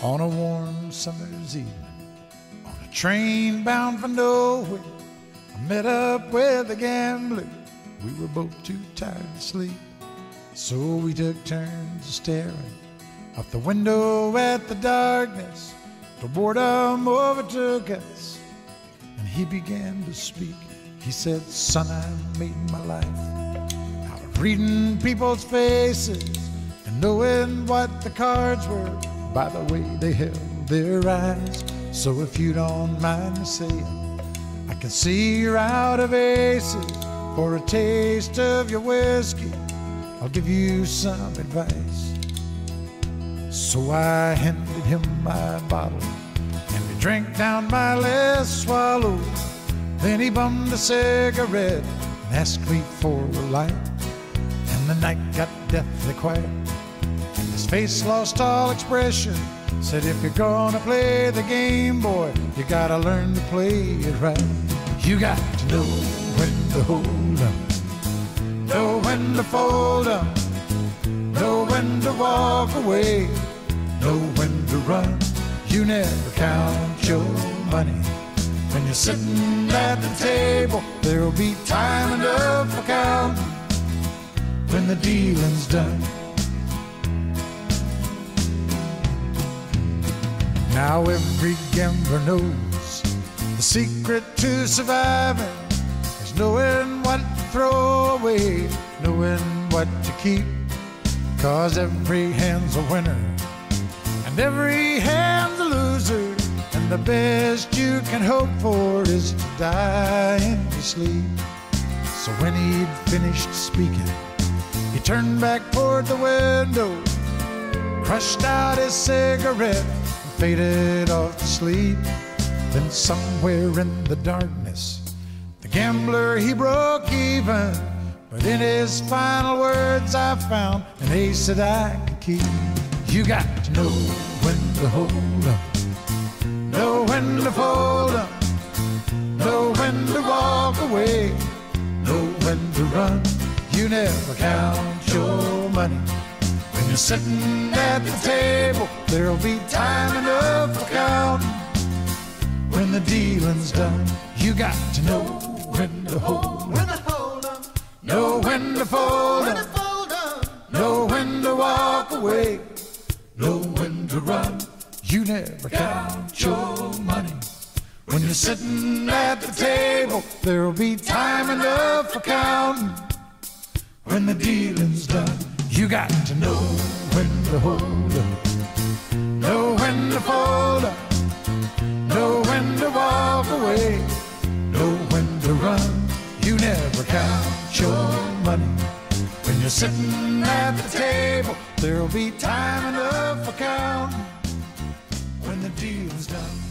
On a warm summer's evening, on a train bound for nowhere, I met up with a gambler. We were both too tired to sleep, so we took turns staring out the window at the darkness. The boredom overtook us, and he began to speak. He said, "Son, I made my life out of reading people's faces and knowing what the cards were by the way they held their eyes. So if you don't mind me saying, I can see you're out of aces. For a taste of your whiskey, I'll give you some advice." So I handed him my bottle, and he drank down my last swallow. Then he bummed a cigarette and asked me for a light. And the night got deathly quiet, and his face lost all expression. Said, "If you're gonna play the game, boy, you gotta learn to play it right. You got to know when to hold 'em, know when to fold 'em, know when to walk away, know when to run. You never count your money when you're sitting at the table. There'll be time enough for counting when the dealing's done." Now every gambler knows the secret to surviving is knowing what to throw away, knowing what to keep. 'Cause every hand's a winner and every hand's a loser, and the best you can hope for is to die in your sleep. So when he'd finished speaking, he turned back toward the window, crushed out his cigarette, faded off to sleep. Then somewhere in the darkness, the gambler, he broke even. But in his final words, I found an ace that I could keep. You got to know when to hold 'em, know when to fold 'em, know when to walk away, know when to run. You never count your money when you're sitting at the table. There'll be time enough for counting when the dealing's done. You got to know when to hold 'em, know when to fold 'em, know when to walk away, know when to run. You never count your money when you're sitting at the table. There'll be time enough for counting when the dealing's done. You got to know when to hold 'em, know when to fold 'em, know when to walk away, know when to run. You never count your money when you're sitting at the table. There'll be time enough for counting when the deal's done.